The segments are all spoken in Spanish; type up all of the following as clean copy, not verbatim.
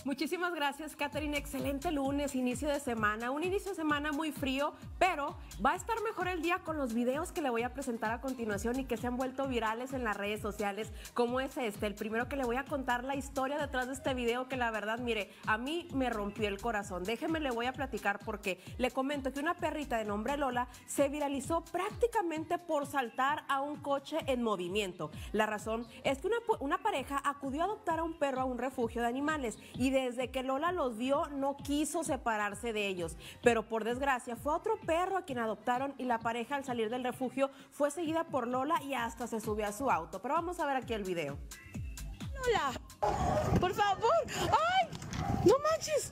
Muchísimas gracias, Catherine. Excelente lunes, inicio de semana. Un inicio de semana muy frío, pero va a estar mejor el día con los videos que le voy a presentar a continuación y que se han vuelto virales en las redes sociales, como es este. El primero que le voy a contar la historia detrás de este video que la verdad, mire, a mí me rompió el corazón. Déjeme, le voy a platicar porque le comento que una perrita de nombre Lola se viralizó prácticamente por saltar a un coche en movimiento. La razón es que una pareja acudió a adoptar a un perro a un refugio de animales y desde que Lola los vio no quiso separarse de ellos, pero por desgracia fue otro perro a quien adoptaron y la pareja al salir del refugio fue seguida por Lola y hasta se subió a su auto. Pero vamos a ver aquí el video. Lola, por favor. ¡Ay! ¡No manches!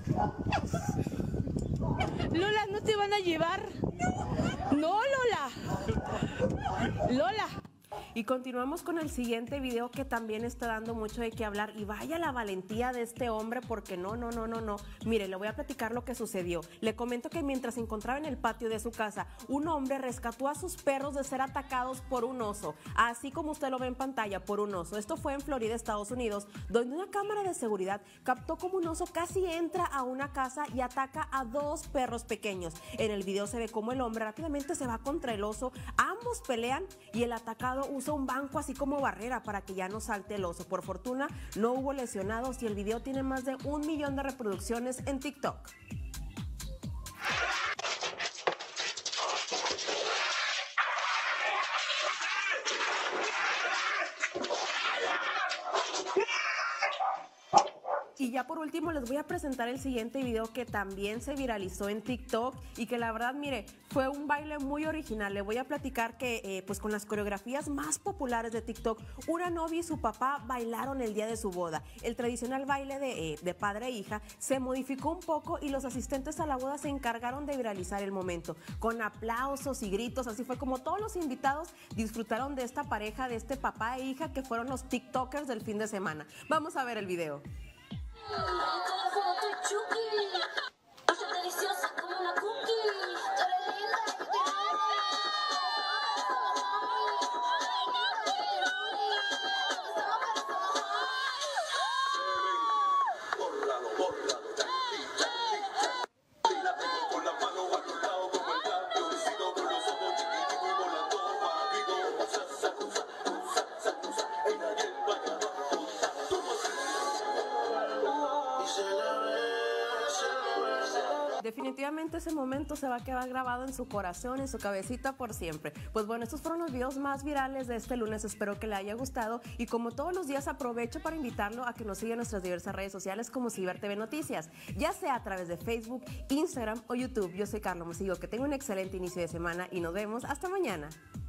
Lola, ¿no te van a llevar? No, Lola. Lola. Y continuamos con el siguiente video que también está dando mucho de qué hablar y vaya la valentía de este hombre porque no. Mire, le voy a platicar lo que sucedió. Le comento que mientras se encontraba en el patio de su casa, un hombre rescató a sus perros de ser atacados por un oso, así como usted lo ve en pantalla, por un oso. Esto fue en Florida, Estados Unidos, donde una cámara de seguridad captó como un oso casi entra a una casa y ataca a dos perros pequeños. En el video se ve como el hombre rápidamente se va contra el oso, ambos pelean y el atacado usa un banco así como barrera para que ya no salte el oso. Por fortuna no hubo lesionados y el video tiene más de 1 millón de reproducciones en TikTok. Y ya por último les voy a presentar el siguiente video que también se viralizó en TikTok y que la verdad, mire, fue un baile muy original. Le voy a platicar que pues con las coreografías más populares de TikTok, una novia y su papá bailaron el día de su boda. El tradicional baile de padre e hija se modificó un poco y los asistentes a la boda se encargaron de viralizar el momento con aplausos y gritos. Así fue como todos los invitados disfrutaron de esta pareja, de este papá e hija que fueron los TikTokers del fin de semana. Vamos a ver el video. Como tu Chucky, yo soy deliciosa como una cookie. Tú eres linda, yo te amo. Definitivamente ese momento se va a quedar grabado en su corazón, en su cabecita por siempre. Pues bueno, estos fueron los videos más virales de este lunes, espero que le haya gustado y como todos los días aprovecho para invitarlo a que nos siga en nuestras diversas redes sociales como Ciber TV Noticias, ya sea a través de Facebook, Instagram o YouTube. Yo soy Carlos Mosigo, que tenga un excelente inicio de semana y nos vemos hasta mañana.